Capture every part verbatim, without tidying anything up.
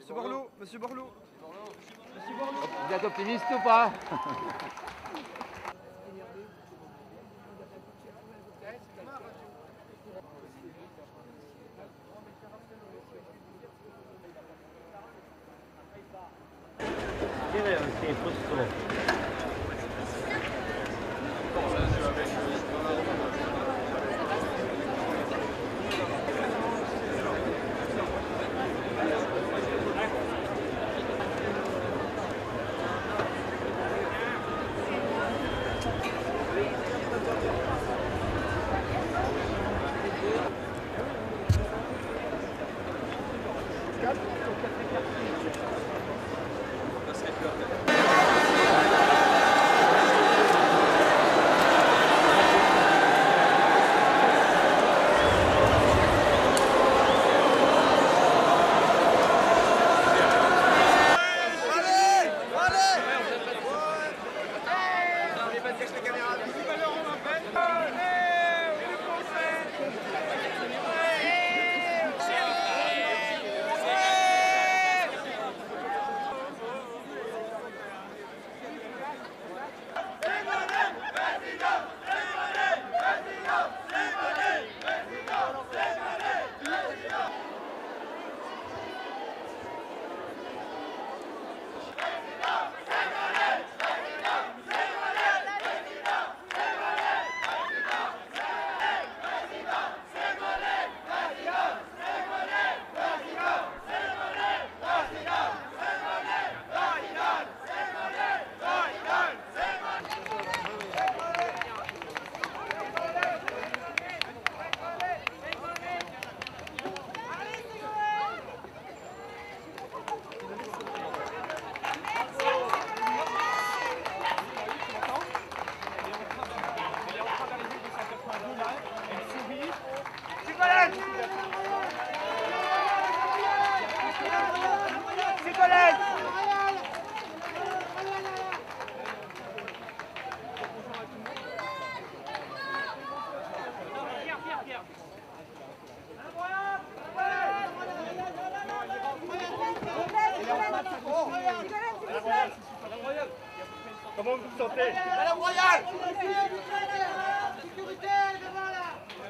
Monsieur Borloo, Monsieur Borloo. Monsieur Borloo. Vous êtes optimiste ou pas? C'est frustrant. Comment vous vous sentez? Madame Royale! Sécurité, devant là!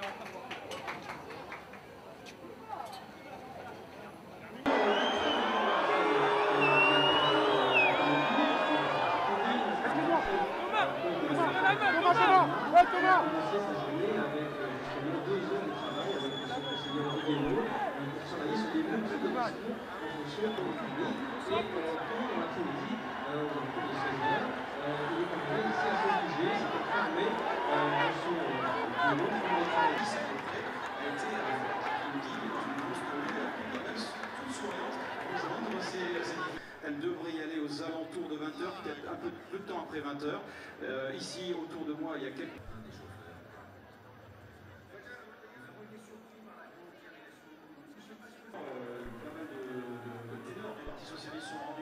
Elle devrait y aller aux alentours de vingt heures, peut-être un peu, peu de temps après vingt heures. Euh, ici, autour de moi, il y a quelques... Euh, pas mal de, de, de ténors des partis socialistes sont